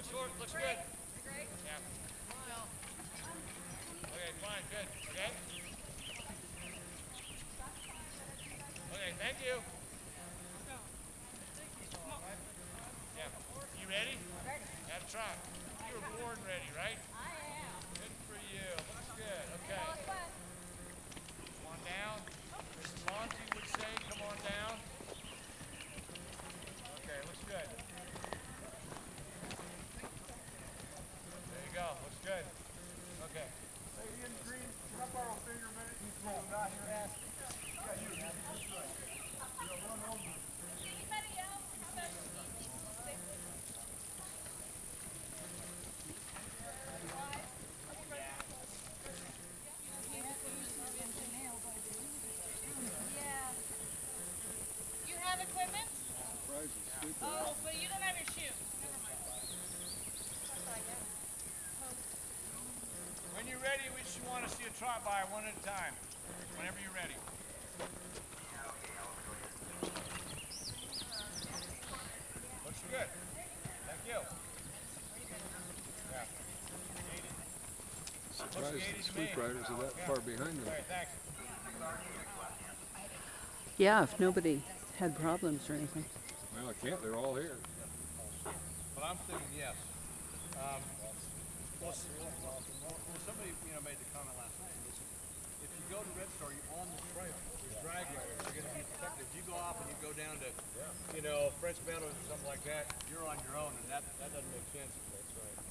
short. Looks good. Yeah. Okay, fine, good. Okay? Okay, thank you. Yeah. You ready? Ready. Gotta try. You were born ready, right? I am. Good for you. Looks good. Okay. Come on down. As Monty would say, come on down. Okay, looks good. There you go. Looks good. Okay. Hey, Ian Green, can I borrow a finger a minute? He's rolling out here asking. Yeah, you. Run over. Anybody else? How about you? Yeah. You have equipment? Oh, but you don't have your shoes. Never mind. When you're ready, we just want to see a trot by one at a time. Whenever you're ready. Looks good. Thank you. Yeah. Surprised the sweep riders are that far behind them. Okay, thanks. Yeah, if nobody had problems or anything. Well, I can't. They're all here. But I'm thinking yes. Well, somebody made the comment last night. Listen, if you go to Red Star, you're on the trail. There's drag riders. You're going to be protected. If you go off and you go down to, French Meadows or something like that, you're on your own, and that doesn't make sense. That's right.